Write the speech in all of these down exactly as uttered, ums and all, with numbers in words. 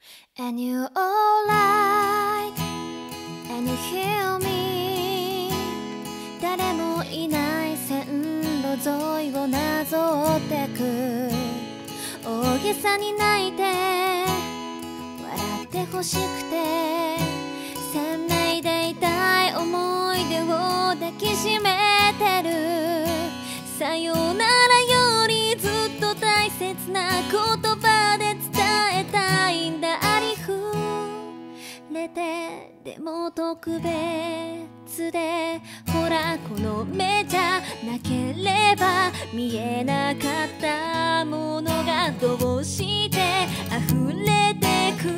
And you alright and you hear me 誰もいない線路沿いをなぞってく大げさに泣いて笑ってほしくて鮮明で痛い思い出を抱きしめてるさよならよりずっと大切な言葉で伝えたいんだありふれてでも特別でほらこの目じゃなければ見えなかったものがどうして溢れてく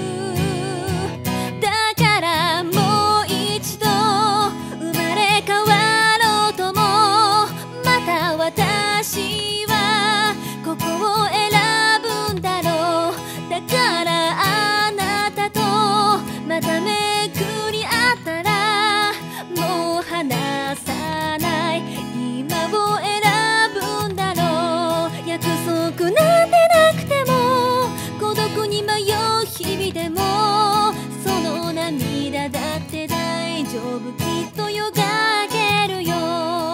だからもう一度生まれ変わろうともまた私はここを選ぶんだろうだからあなたとまためくり合ったらもう離さない今を選ぶんだろう約束なんてなくても孤独に迷う日々でもその涙だって大丈夫きっとよがけるよ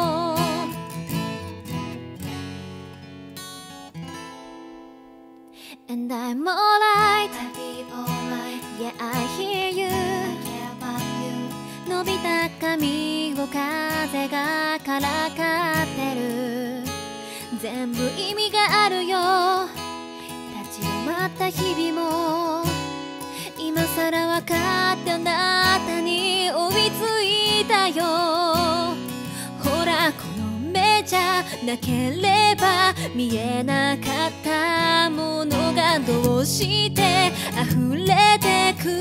And I'm alright, I'll be alright. Yeah, I hear you. I care about you. 伸びた髪を風がからかってる全部意味があるよ立ち止まった日々も今さら分かってあなたに追いついたよほらこの目じゃなければ見えなかったものがどうして溢れてく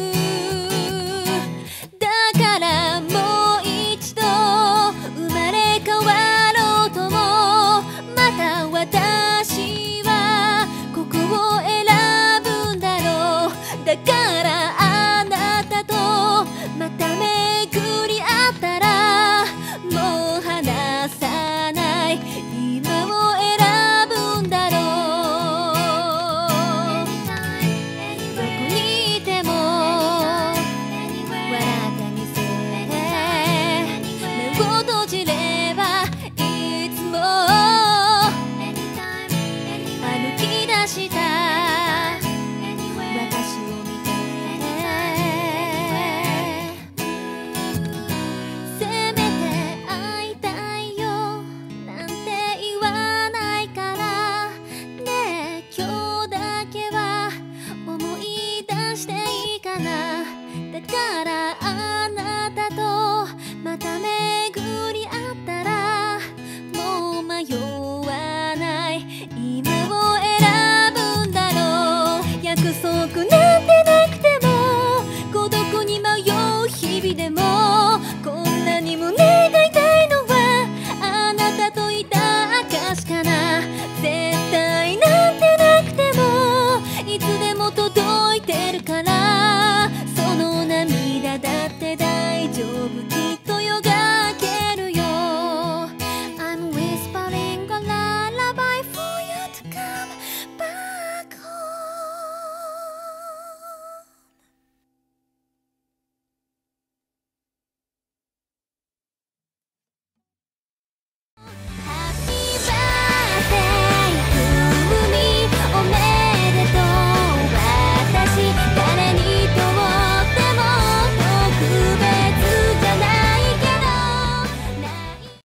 だからもう一度生まれ変わろうともまた私はここを選ぶんだろうだからあなたとまためくり合ったらもう離さない今を選ぶんだろうどこにいても笑ってみせて目を閉じればいつも歩き出した私を見てせめて会いたいよなんて言わないからねえ今日だけは思い出していいかなだからあなたとまためぐり合ったらもう迷わない今を選ぶんだろう約束なんてなくても孤独に迷う